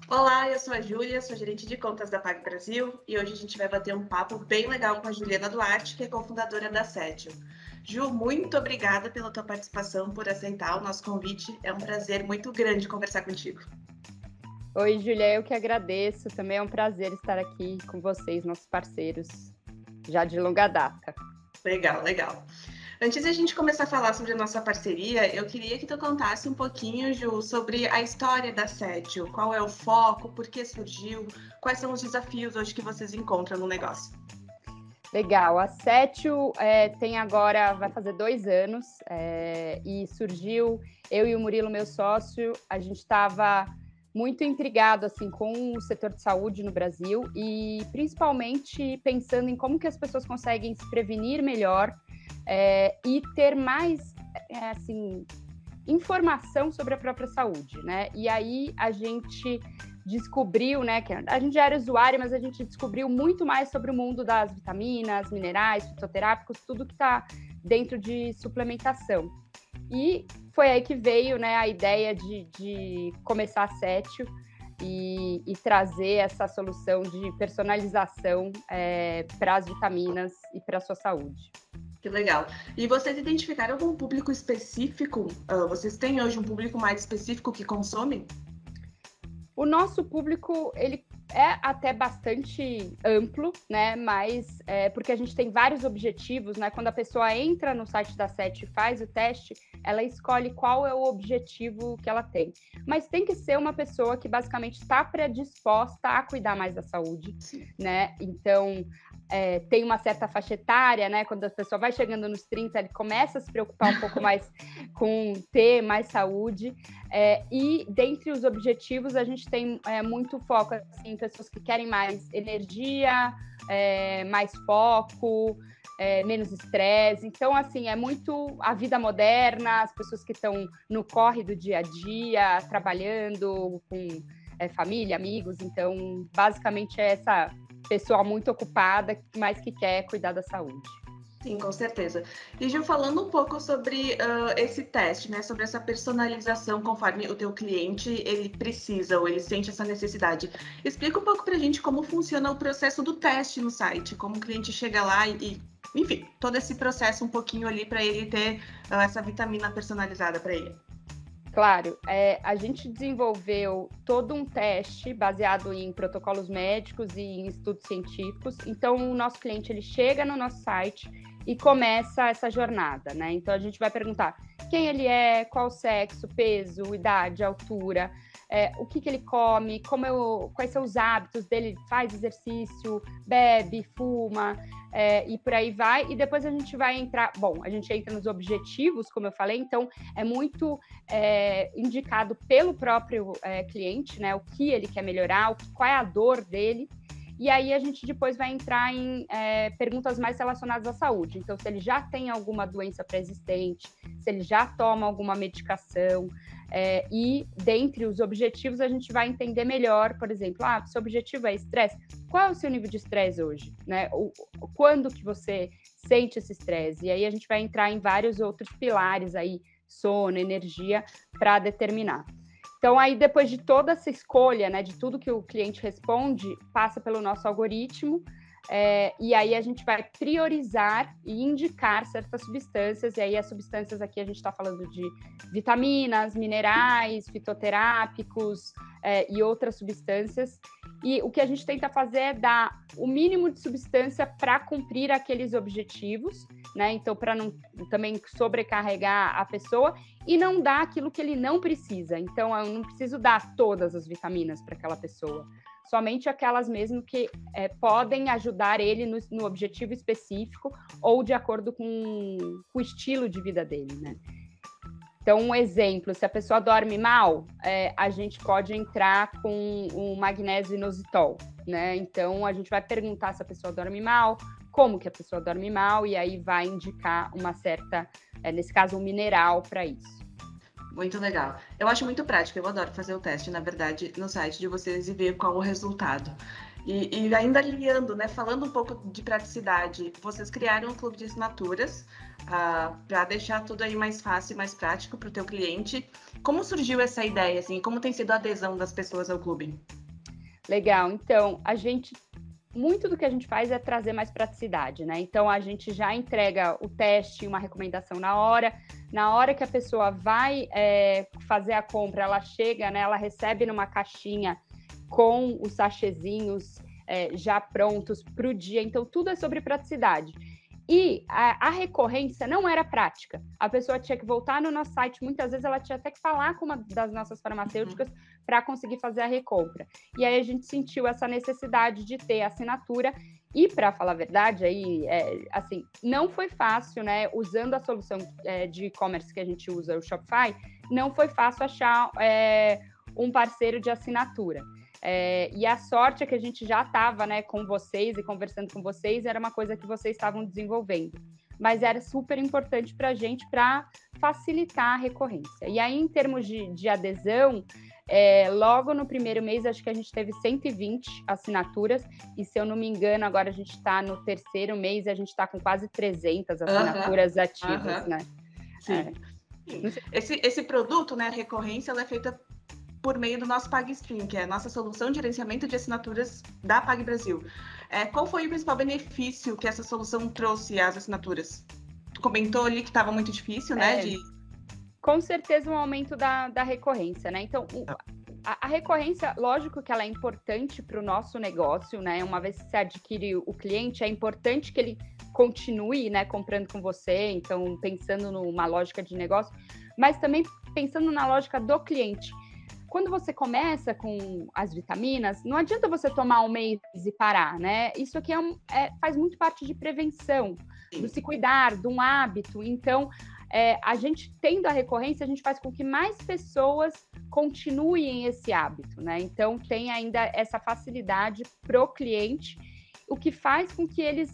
Olá, eu sou a Júlia, sou gerente de contas da Pag Brasil e hoje a gente vai bater um papo bem legal com a Juliana Duarte, que é cofundadora da Setio. Ju, muito obrigada pela tua participação, por aceitar o nosso convite. É um prazer muito grande conversar contigo. Oi, Júlia, eu que agradeço. Também é um prazer estar aqui com vocês, nossos parceiros, já de longa data. Legal, legal. Antes de a gente começar a falar sobre a nossa parceria, eu queria que tu contasse um pouquinho, Ju, sobre a história da Setio. Qual é o foco, por que surgiu, quais são os desafios hoje que vocês encontram no negócio? Legal, a Setio tem agora, vai fazer 2 anos, e surgiu, eu e o Murilo, meu sócio, a gente estava muito intrigado assim, com o setor de saúde no Brasil e principalmente pensando em como que as pessoas conseguem se prevenir melhor e ter mais assim, informação sobre a própria saúde, né? E aí a gente descobriu, né, que a gente já era usuário, mas a gente descobriu muito mais sobre o mundo das vitaminas, minerais, fitoterápicos, tudo que está dentro de suplementação. E foi aí que veio, né, a ideia de começar a Setio e trazer essa solução de personalização para as vitaminas e para a sua saúde. Que legal. E vocês identificaram algum público específico? Vocês têm hoje um público mais específico que consomem? O nosso público, ele é até bastante amplo, né? Mas porque a gente tem vários objetivos, né? Quando a pessoa entra no site da SET e faz o teste, ela escolhe qual é o objetivo que ela tem. Mas tem que ser uma pessoa que basicamente está predisposta a cuidar mais da saúde, né? Então, tem uma certa faixa etária, né? Quando a pessoa vai chegando nos 30, ele começa a se preocupar um pouco mais com ter mais saúde. E dentre os objetivos, a gente tem muito foco assim, em pessoas que querem mais energia, mais foco, menos estresse. Então, assim, é muito a vida moderna, as pessoas que estão no corre do dia a dia, trabalhando com família, amigos. Então, basicamente, é essa pessoa muito ocupada, mas que quer cuidar da saúde. Sim, com certeza. E Gil, falando um pouco sobre esse teste, né, sobre essa personalização conforme o teu cliente ele precisa ou ele sente essa necessidade. Explica um pouco para a gente como funciona o processo do teste no site, como o cliente chega lá enfim, todo esse processo um pouquinho ali para ele ter essa vitamina personalizada para ele. Claro, a gente desenvolveu todo um teste baseado em protocolos médicos e em estudos científicos. Então, o nosso cliente ele chega no nosso site e começa essa jornada, né? Então, a gente vai perguntar quem ele é, qual o sexo, peso, idade, altura, o que ele come, quais são os hábitos dele, faz exercício, bebe, fuma, e por aí vai. E depois a gente vai entrar... Bom, a gente entra nos objetivos, como eu falei, então é muito indicado pelo próprio cliente, né? O que ele quer melhorar, qual é a dor dele. E aí a gente depois vai entrar em perguntas mais relacionadas à saúde. Então, se ele já tem alguma doença pré-existente, se ele já toma alguma medicação, e dentre os objetivos a gente vai entender melhor, por exemplo, seu objetivo é estresse, qual é o seu nível de estresse hoje? Né? Quando que você sente esse estresse? E aí a gente vai entrar em vários outros pilares aí, sono, energia, para determinar. Então, aí, depois de toda essa escolha, né, de tudo que o cliente responde, passa pelo nosso algoritmo, e aí a gente vai priorizar e indicar certas substâncias, e aí as substâncias aqui a gente está falando de vitaminas, minerais, fitoterápicos e outras substâncias, e o que a gente tenta fazer é dar o mínimo de substância para cumprir aqueles objetivos, né? Então, para não também sobrecarregar a pessoa e não dar aquilo que ele não precisa. Então, eu não preciso dar todas as vitaminas para aquela pessoa, somente aquelas mesmo que podem ajudar ele no objetivo específico ou de acordo com o estilo de vida dele, né? Então, um exemplo, se a pessoa dorme mal, a gente pode entrar com o magnésio inositol, né? Então, a gente vai perguntar se a pessoa dorme mal, como que a pessoa dorme mal, e aí vai indicar uma certa, nesse caso, um mineral para isso. Muito legal. Eu acho muito prático, eu adoro fazer o teste, na verdade, no site de vocês e ver qual o resultado. E ainda alinhando, né, falando um pouco de praticidade, vocês criaram um clube de assinaturas para deixar tudo aí mais fácil e mais prático para o teu cliente. Como surgiu essa ideia, assim? Como tem sido a adesão das pessoas ao clube? Legal. Então, muito do que a gente faz é trazer mais praticidade, né? Então, a gente já entrega o teste, uma recomendação na hora que a pessoa vai fazer a compra, ela chega, né? Ela recebe numa caixinha com os sachêzinhos já prontos para o dia. Então, tudo é sobre praticidade. E a recorrência não era prática. A pessoa tinha que voltar no nosso site, muitas vezes ela tinha até que falar com uma das nossas farmacêuticas para conseguir fazer a recompra. E aí a gente sentiu essa necessidade de ter assinatura. E, para falar a verdade, aí, assim, não foi fácil, né? Usando a solução de e-commerce que a gente usa, o Shopify, não foi fácil achar um parceiro de assinatura. E a sorte é que a gente já estava, né, com vocês e conversando com vocês, era uma coisa que vocês estavam desenvolvendo. Mas era super importante para a gente para facilitar a recorrência. E aí, em termos de adesão, logo no primeiro mês, acho que a gente teve 120 assinaturas, e se eu não me engano, agora a gente está no terceiro mês e a gente está com quase 300 assinaturas ativas, né? Sim. Esse produto, né, a recorrência, ela é feita por meio do nosso PagStream, que é a nossa solução de gerenciamento de assinaturas da PagBrasil. Qual foi o principal benefício que essa solução trouxe às assinaturas? Tu comentou ali que estava muito difícil, né? Com certeza um aumento da recorrência, né? Então, a recorrência, lógico que ela é importante para o nosso negócio, né? Uma vez que você adquire o cliente, é importante que ele continue, né, comprando com você, então pensando numa lógica de negócio, mas também pensando na lógica do cliente. Quando você começa com as vitaminas, não adianta você tomar um mês e parar, né? Isso aqui faz muito parte de prevenção, do se cuidar, de um hábito. Então, a gente tendo a recorrência, a gente faz com que mais pessoas continuem esse hábito, né? Então, tem ainda essa facilidade pro cliente, o que faz com que eles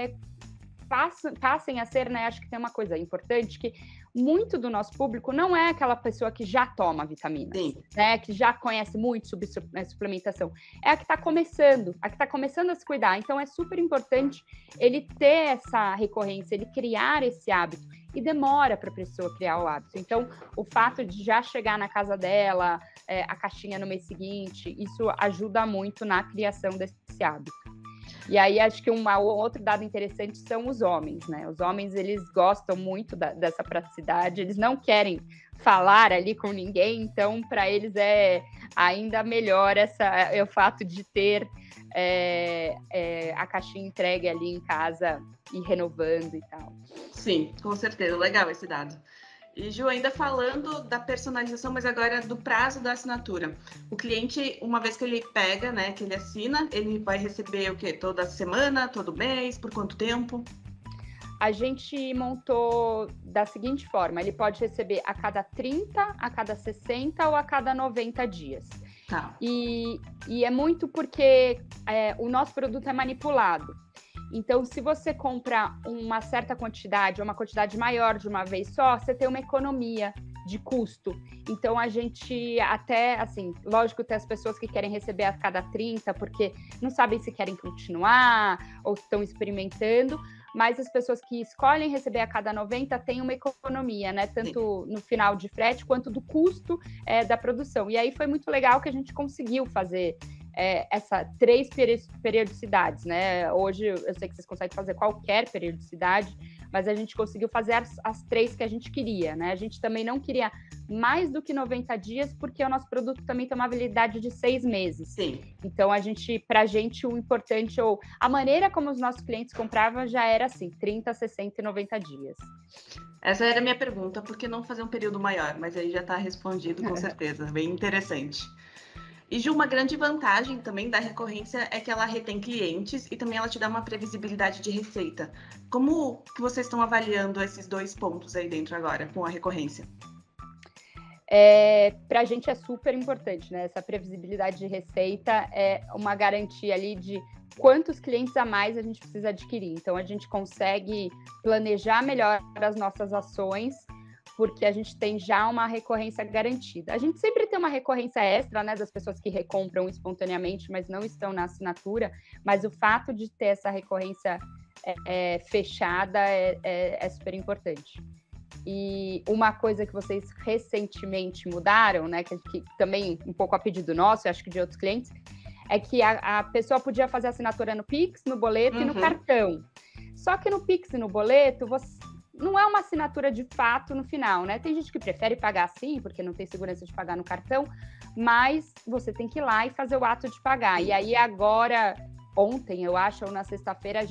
passem a ser, né? Acho que tem uma coisa importante, que muito do nosso público não é aquela pessoa que já toma vitaminas, né? Que já conhece muito sobre suplementação. É a que está começando a se cuidar. Então, é super importante ele ter essa recorrência, ele criar esse hábito. E demora para a pessoa criar o hábito. Então, o fato de já chegar na casa dela, a caixinha no mês seguinte, isso ajuda muito na criação desse hábito. E aí, acho que outro dado interessante são os homens, né? Os homens, eles gostam muito dessa praticidade, eles não querem falar ali com ninguém, então, para eles é ainda melhor o fato de ter a caixinha entregue ali em casa e renovando e tal. Sim, com certeza. Legal esse dado. E, Ju, ainda falando da personalização, mas agora do prazo da assinatura. O cliente, uma vez que ele pega, né, que ele assina, ele vai receber o quê? Toda semana, todo mês, por quanto tempo? A gente montou da seguinte forma, ele pode receber a cada 30, a cada 60 ou a cada 90 dias. Tá. E é muito porque o nosso produto é manipulado. Então, se você compra uma certa quantidade, ou uma quantidade maior de uma vez só, você tem uma economia de custo. Então, a gente até, assim, lógico, tem as pessoas que querem receber a cada 30, porque não sabem se querem continuar, ou estão experimentando, mas as pessoas que escolhem receber a cada 90 têm uma economia, né? Tanto no final de frete, quanto do custo da produção. E aí foi muito legal que a gente conseguiu fazer essas 3 periodicidades, né? Hoje eu sei que vocês conseguem fazer qualquer periodicidade, mas a gente conseguiu fazer as 3 que a gente queria, né? A gente também não queria mais do que 90 dias, porque o nosso produto também tem uma validade de 6 meses. Sim. Então, pra gente, o importante, ou a maneira como os nossos clientes compravam já era assim, 30, 60 e 90 dias. Essa era a minha pergunta, por que não fazer um período maior? Mas aí já está respondido, com certeza. Bem interessante. E, Ju, uma grande vantagem também da recorrência é que ela retém clientes e também ela te dá uma previsibilidade de receita. Como que vocês estão avaliando esses 2 pontos aí dentro agora, com a recorrência? Para a gente é super importante, né? Essa previsibilidade de receita é uma garantia ali de quantos clientes a mais a gente precisa adquirir. Então, a gente consegue planejar melhor as nossas ações, porque a gente tem já uma recorrência garantida. A gente sempre tem uma recorrência extra, né, das pessoas que recompram espontaneamente, mas não estão na assinatura, mas o fato de ter essa recorrência fechada é super importante. E uma coisa que vocês recentemente mudaram, né, que também um pouco a pedido nosso, eu acho que de outros clientes, é que a pessoa podia fazer assinatura no Pix, no boleto e no cartão. Só que no Pix e no boleto, não é uma assinatura de fato no final, né? Tem gente que prefere pagar assim, porque não tem segurança de pagar no cartão, mas você tem que ir lá e fazer o ato de pagar. E aí agora, ontem, eu acho, ou na sexta-feira,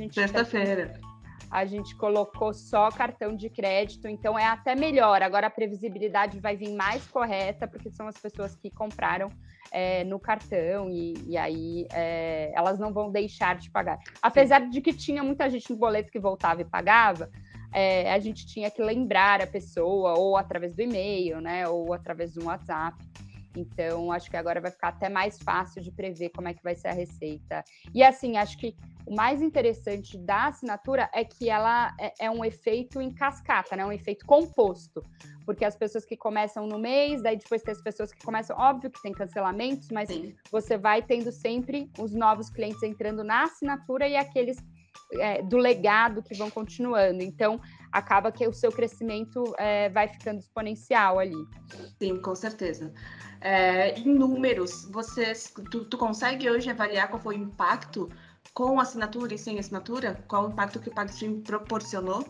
a gente colocou só cartão de crédito, então é até melhor. Agora a previsibilidade vai vir mais correta, porque são as pessoas que compraram no cartão e aí elas não vão deixar de pagar. Apesar de que tinha muita gente no boleto que voltava e pagava, a gente tinha que lembrar a pessoa, ou através do e-mail, né, ou através do WhatsApp. Então, acho que agora vai ficar até mais fácil de prever como é que vai ser a receita. E, assim, acho que o mais interessante da assinatura é que ela é um efeito em cascata, né? Um efeito composto. Porque as pessoas que começam no mês, daí depois tem as pessoas que começam... Óbvio que tem cancelamentos, mas você vai tendo sempre os novos clientes entrando na assinatura e aqueles do legado que vão continuando. Então, acaba que o seu crescimento vai ficando exponencial ali. Sim, com certeza. Em números, tu consegue hoje avaliar qual foi o impacto com assinatura e sem assinatura? Qual o impacto que o PagStream proporcionou?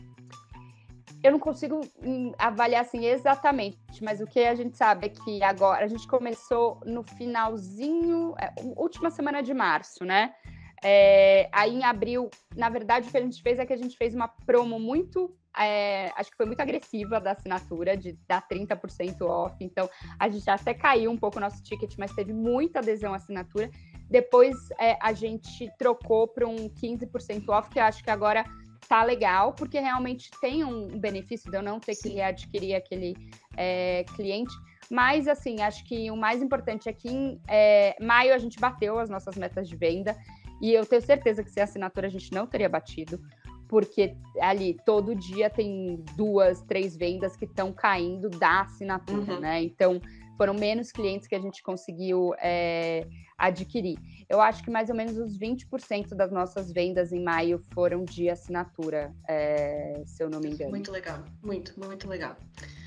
Eu não consigo avaliar assim exatamente, mas o que a gente sabe é que agora a gente começou no finalzinho, última semana de março, né? Aí em abril, na verdade, o que a gente fez é que a gente fez uma promo muito, acho que foi muito agressiva da assinatura, de dar 30% off. Então, a gente até caiu um pouco o nosso ticket, mas teve muita adesão à assinatura. Depois, a gente trocou para um 15% off, que eu acho que agora tá legal, porque realmente tem um benefício de eu não ter que readquirir aquele cliente. Mas, assim, acho que o mais importante é que em maio a gente bateu as nossas metas de venda. E eu tenho certeza que sem assinatura a gente não teria batido, porque ali todo dia tem 2, 3 vendas que estão caindo da assinatura, né? Então, foram menos clientes que a gente conseguiu adquirir. Eu acho que mais ou menos os 20% das nossas vendas em maio foram de assinatura, se eu não me engano. Muito legal, muito, muito legal.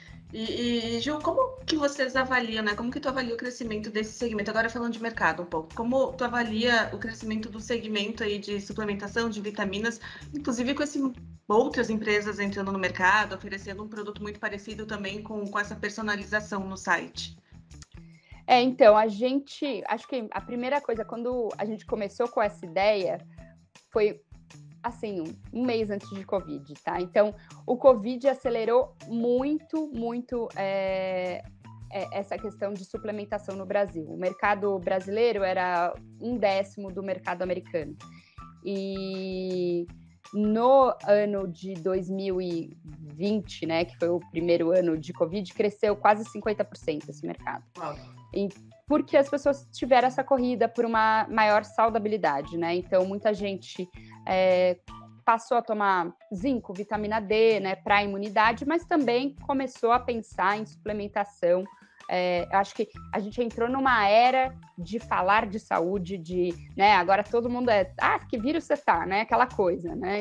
E Ju, como que vocês avaliam, né? Como que tu avalia o crescimento desse segmento? Agora falando de mercado um pouco. Como tu avalia o crescimento do segmento aí de suplementação, de vitaminas, inclusive com outras empresas entrando no mercado, oferecendo um produto muito parecido também com essa personalização no site? Então, acho que a primeira coisa, quando a gente começou com essa ideia, foi assim, um mês antes de Covid, tá? Então, o Covid acelerou muito, muito essa questão de suplementação no Brasil. O mercado brasileiro era 1/10 do mercado americano. E no ano de 2020, né, que foi o primeiro ano de Covid, cresceu quase 50% esse mercado. Porque as pessoas tiveram essa corrida por uma maior saudabilidade, né? Então, muita gente passou a tomar zinco, vitamina D, né, para a imunidade, mas também começou a pensar em suplementação. Acho que a gente entrou numa era de falar de saúde, né, agora todo mundo que vírus você tá, né, aquela coisa, né,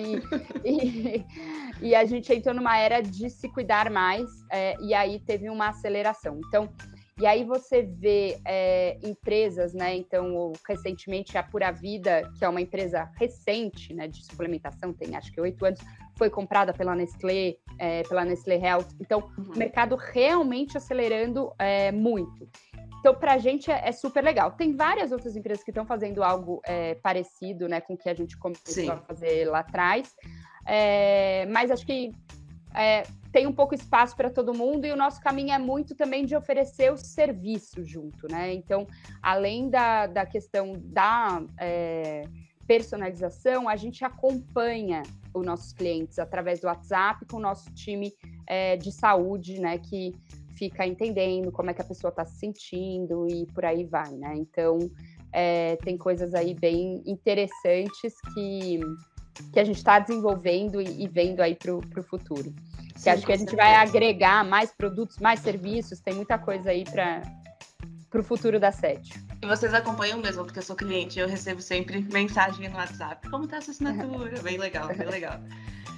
e a gente entrou numa era de se cuidar mais, e aí teve uma aceleração. Então, e aí você vê empresas, né? Então, recentemente a Pura Vida, que é uma empresa recente, né, de suplementação, tem acho que 8 anos, foi comprada pela Nestlé Health. Então, o mercado realmente acelerando muito. Então, para a gente é super legal. Tem várias outras empresas que estão fazendo algo parecido, né, com o que a gente começou a fazer lá atrás. Mas acho que tem um pouco espaço para todo mundo e o nosso caminho é muito também de oferecer o serviço junto, né? Então, além da questão da personalização, a gente acompanha os nossos clientes através do WhatsApp com o nosso time de saúde, né? Que fica entendendo como é que a pessoa está se sentindo e por aí vai, né? Então, tem coisas aí bem interessantes que a gente está desenvolvendo e vendo aí para o futuro. Que acho que a gente vai agregar mais produtos, mais serviços, tem muita coisa aí para o futuro da Setio. E vocês acompanham mesmo, porque eu sou cliente, eu recebo sempre mensagem no WhatsApp. Como tá a sua assinatura? Bem legal, bem legal.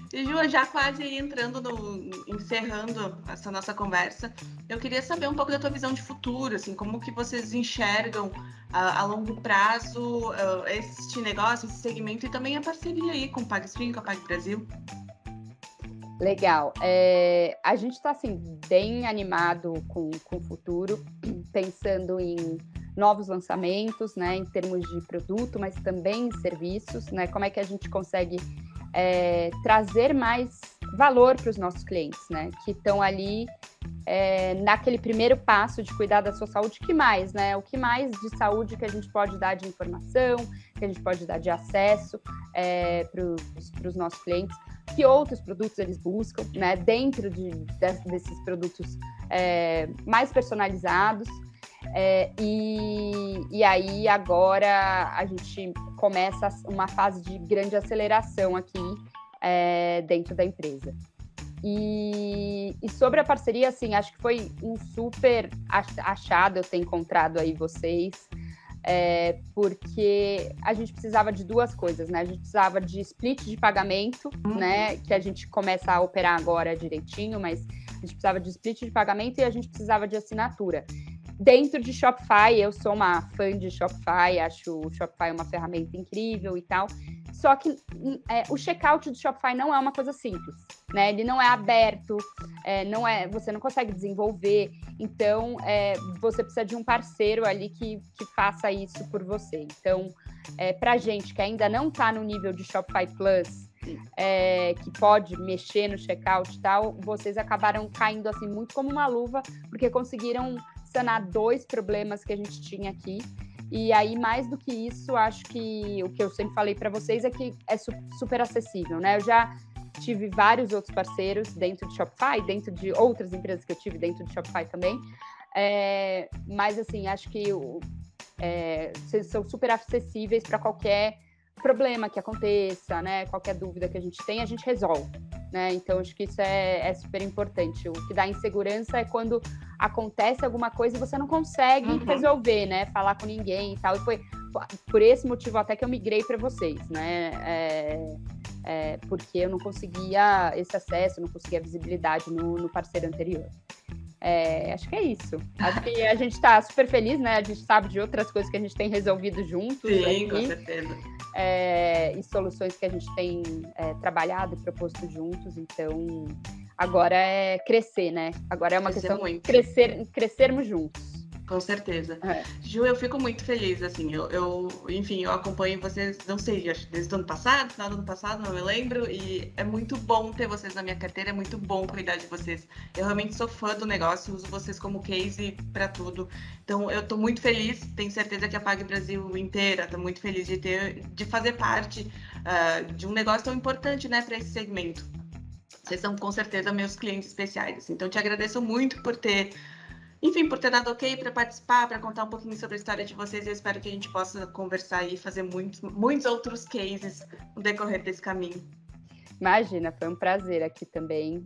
E Ju, já quase entrando encerrando essa nossa conversa, eu queria saber um pouco da tua visão de futuro, assim, como que vocês enxergam a longo prazo este negócio, esse segmento e também a parceria aí com o PagStream, com a PagBrasil. Legal. A gente está assim, bem animado com o futuro, pensando em novos lançamentos, né, em termos de produto, mas também em serviços, né? Como é que a gente consegue trazer mais valor para os nossos clientes, né? Que estão ali naquele primeiro passo de cuidar da sua saúde. Que mais, né? O que mais de saúde que a gente pode dar de informação, que a gente pode dar de acesso para os nossos clientes? Que outros produtos eles buscam, né, dentro desses produtos mais personalizados. E aí agora a gente começa uma fase de grande aceleração aqui dentro da empresa. E sobre a parceria, assim, acho que foi um super achado eu ter encontrado aí vocês, porque a gente precisava de duas coisas, né? A gente precisava de split de pagamento, né? Que a gente começa a operar agora direitinho, mas a gente precisava de split de pagamento e a gente precisava de assinatura. Dentro de Shopify, eu sou uma fã de Shopify, acho o Shopify uma ferramenta incrível e tal. Só que o checkout do Shopify não é uma coisa simples, né? Ele não é aberto, você não consegue desenvolver. Então, você precisa de um parceiro ali que faça isso por você. Então, para gente que ainda não está no nível de Shopify Plus, que pode mexer no checkout e tal, vocês acabaram caindo assim muito como uma luva, porque conseguiram sanar 2 problemas que a gente tinha aqui. E aí, mais do que isso, acho que o que eu sempre falei para vocês é que é super acessível, né? Eu já tive vários outros parceiros dentro de Shopify, dentro de outras empresas que eu tive dentro de Shopify também. Mas, assim, acho que vocês são super acessíveis para qualquer problema que aconteça, né? Qualquer dúvida que a gente tem, a gente resolve, né? Então, acho que isso é super importante. O que dá insegurança é quando acontece alguma coisa e você não consegue resolver, né? Falar com ninguém e tal. E foi por esse motivo até que eu migrei para vocês, né? Porque eu não conseguia esse acesso, não conseguia visibilidade no parceiro anterior. Acho que é isso. Acho que a gente está super feliz, né? A gente sabe de outras coisas que a gente tem resolvido juntos. Sim, aqui, com certeza. E soluções que a gente tem trabalhado e proposto juntos. Então, agora é crescer, né? Agora é uma questão de crescermos juntos. Com certeza. Ju, eu fico muito feliz, assim, enfim, eu acompanho vocês, não sei, acho desde o ano passado, final do ano passado, não me lembro, e é muito bom ter vocês na minha carteira, é muito bom cuidar de vocês. Eu realmente sou fã do negócio, uso vocês como case para tudo. Então, eu tô muito feliz, tenho certeza que a PagBrasil inteira tá muito feliz de fazer parte de um negócio tão importante, né, para esse segmento. Vocês são, com certeza, meus clientes especiais, assim. Então, te agradeço muito por ter dado ok para participar, para contar um pouquinho sobre a história de vocês. Eu espero que a gente possa conversar e fazer muitos outros cases no decorrer desse caminho. Imagina, foi um prazer aqui também.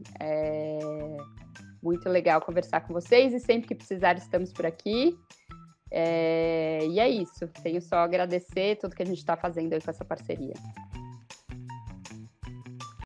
Muito legal conversar com vocês e sempre que precisar estamos por aqui. E é isso. Tenho só a agradecer tudo que a gente está fazendo aí com essa parceria.